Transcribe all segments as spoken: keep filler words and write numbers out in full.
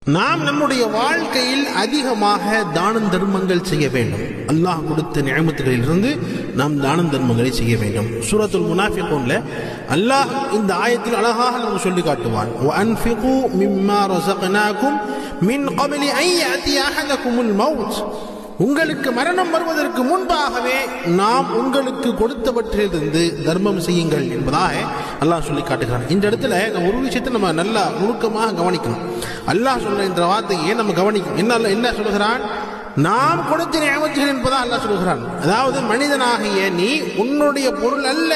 நாம் நம்முடைய வாழ்க்கையில் அதிகமாக தான தர்மங்கள் செய்ய வேண்டும். அல்லாஹ் கொடுத்த நியமத்துகளிலிருந்து நாம் தான தர்மங்களை செய்ய வேண்டும். சூரத்துல் முனாஃபிகூன்ல அல்லாஹ் இந்த ஆயத்தில் அழகாக நமக்கு சொல்லி காட்டுவான். வஅன்ஃபிகு மிம்மா ரஸக்னாகும் மின் கப்லி அன் யஅதிய அஹதகுமுல் மௌத். உங்களுக்கு மரணம் வருவதற்கு முன்பாகவே நாம் உங்களுக்கு கொடுத்தவற்றிலிருந்து தர்மம் செய்யுங்கள் என்பதாக அல்லாஹ் சொல்லி காட்டுகிறான். இந்த இடத்துல ஒரு விஷயத்தை நம்ம நல்லா நுணுக்கமாக கவனிக்கணும். அல்லாஹ் சொன்ன இந்த வார்த்தையை நம்ம கவனிக்கணும். என்ன என்ன சொல்லுகிறான்? நாம் கொடுத்த நியமத்துகள் என்பதா அல்லாஹ் சொல்லுகிறான். அதாவது மனிதனாகிய நீ உன்னுடைய பொருள் அல்ல,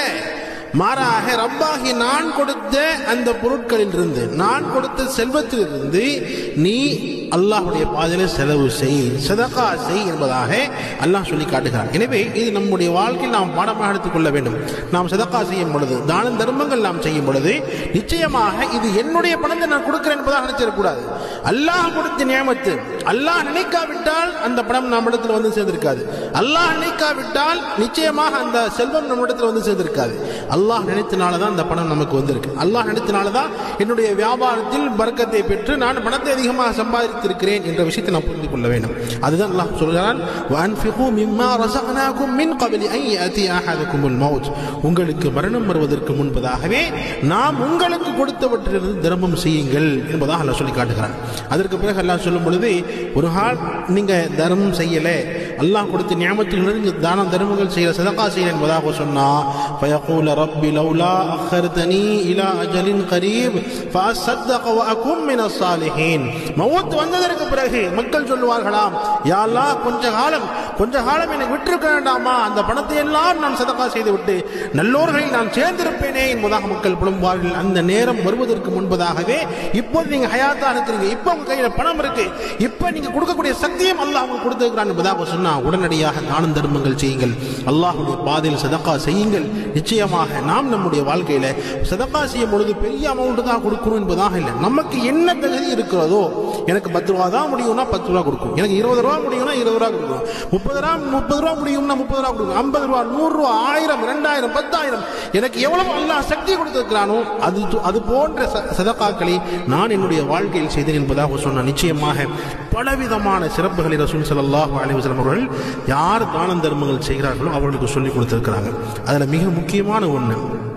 மாறாக ரப்பாகி நான் கொடுத்த அந்த பொருட்களில் இருந்து, நான் கொடுத்த செல்வத்திலிருந்து நீ அல்லாஹ்வுடைய பாதையில செலவு செய், சதகா செய் என்பதாக அல்லாஹ் சொல்லி காட்டுகிறான். எனவே இது நம்முடைய வாழ்க்கையில் நாம் பாடமாக எடுத்துக் கொள்ள வேண்டும். நாம் சதகா செய்யும் பொழுது, தான தர்மங்கள் நாம் செய்யும் பொழுது நிச்சயமாக இது என்னுடைய பணத்தை நான் கொடுக்கிறேன் என்பதாக நினைச்சிடக்கூடாது. அல்லாஹ் கொடுத்த நியமத்து, அல்லாஹ் நினைக்காவிட்டால் அந்த பணம் நம்மிடத்தில் வந்து சேர்ந்திருக்காது. அல்லாஹ் நினைக்காவிட்டால் நிச்சயமாக அந்த செல்வம் நம்மிடத்தில் வந்து சேர்ந்திருக்காது. அல்லாஹ் நினைத்தனாலதான் அந்த பணம் நமக்கு வந்திருக்கு. அல்லாஹ் நினைத்தனாலதான் என்னுடைய வியாபாரத்தில் பரக்கத்தை பெற்று நான் பணத்தை அதிகமாக சம்பாதித்திருக்கிறேன் என்ற விஷயத்தை நாம் புரிந்து கொள்ள வேண்டும். அதுதான் அல்லாஹ் சொல்கிறான், வஅன்ஃபிகு மிம்மா ரஸக்னாகும் மின் கப்லி அன் யஅதிய அஹதகுமுல் மௌத். உங்களுக்கு மரணம் வருவதற்கு முன்பதாகவே நாம் உங்களுக்கு கொடுத்தவற்றிலிருந்து தர்மம் செய்யுங்கள் என்பதாக அல்லாஹ் சொல்லி காட்டுகிறான். அதற்கு பிறகு அல்லாஹ் சொல்லும் பொழுது, ஒரு நாள் நீங்க தர்மம் செய்யல, அல்லாஹ் கொடுத்த நியமத்திலிருந்து தான தர்மங்கள் செய்யல, சதகா செய்யல என்பதாக சொன்னா, ஃபயகூல ரப்பி லௌலா அഖர்தனி இலா அஜலின் கரீப் ஃபஅஸ்ஸதக வஅகும் மினஸ் ஸாலிஹீன். மௌத் வந்ததற்கு பிறகு மக்கள் சொல்லுவார்களாம், யா அல்லாஹ் கொஞ்ச காலம் கொஞ்ச காலம் எனக்கு விட்டிருக்க வேண்டாமா, அந்த பணத்தை எல்லாம் நான் சதகா செய்து விட்டு நல்லோர்களில் நான் சேர்ந்திருப்பேனே என்பதாக மக்கள் புலம்புவார்கள். அந்த நேரம் வருவதற்கு முன்பதாகவே இப்போது நீங்க ஹயாத்தாக இருக்கிறீங்க, இப்போ உங்க கையில பணம் இருக்கு, இப்ப நீங்க கொடுக்கக்கூடிய சக்தியும் அல்லாஹ் உங்களுக்கு கொடுத்திருக்கிறான் என்பதாக சொன்னா உடனடியாக தான தர்மங்கள் செய்யுங்கள், அல்லாஹ்வுடைய பாதையில் சதகா செய்யுங்கள். நிச்சயமாக நாம் நம்முடைய வாழ்க்கையில சதகா செய்யும் பொழுது பெரிய அமௌண்ட் தான் கொடுக்கணும் என்பதாக இல்லை. நமக்கு என்ன தகுதி இருக்கிறதோ, எனக்கு பத்து ரூபா தான் முடியும்னா பத்து ரூபா கொடுக்கும், எனக்கு இருபது ரூபா முடியும்னா இருபது ரூபா கொடுக்கும், முப்பது ரூபா முப்பது ரூபா முடியும்னா முப்பது ரூபா கொடுக்கும், ஐம்பது ரூபா, நூறு ரூபா, ஆயிரம், இரண்டாயிரம், பத்தாயிரம், எனக்கு எவ்வளவு அல்லாஹ் சக்தி கொடுத்திருக்கிறானோ அது அது போன்ற சதகாக்களை நான் என்னுடைய வாழ்க்கையில் செய்தேன் என்பதாக சொன்ன நிச்சயமாக பலவிதமான சிறப்புகளை ரசூல் ஸல்லல்லாஹு அலைஹி வஸல்லம் அவர்கள் யார் தான தர்மங்கள் செய்கிறார்களோ அவர்களுக்கு சொல்லிக் கொடுத்திருக்கிறாங்க. அதுல மிக முக்கியமான ஒண்ணு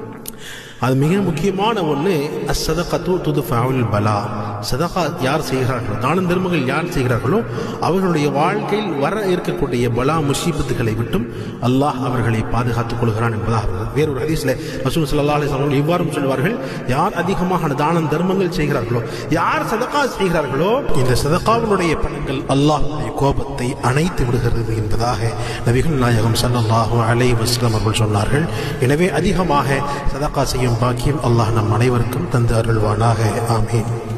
அது மிக முக்கியமான ஒன்று அஸ்ஸதகத்து துத்ஃபஉல் பலா. சதகா யார் செய்கிறார்களோ, தான தர்மங்கள் யார் செய்கிறார்களோ அவர்களுடைய வாழ்க்கையில் வர இருக்கக்கூடிய பலா முசீபத்துகளை விட்டும் அல்லாஹ் அவர்களை பாதுகாத்துக் கொள்கிறான் என்பதாக வேறொரு ஹதீஸ்ல ரசூல் ஸல்லல்லாஹு அலைஹி வஸல்லம் இவ்வாறும் சொல்வார்கள், யார் அதிகமாக தான தர்மங்கள் செய்கிறார்களோ, யார் சதகா செய்கிறார்களோ, இந்த சதகாவினுடைய பலன்கள் அல்லாஹ்வுடைய கோபத்தை அணைத்து விடுகிறது என்பதாக நபிகள் நாயகம் ஸல்லல்லாஹு அலைஹி வஸல்லம் அவர்கள் சொன்னார்கள். எனவே அதிகமாக சதகா செய்யும் பாக்கியம் அல்லாஹ் நம் அனைவருக்கும் தந்து அருள்வானாக. ஆமீன்.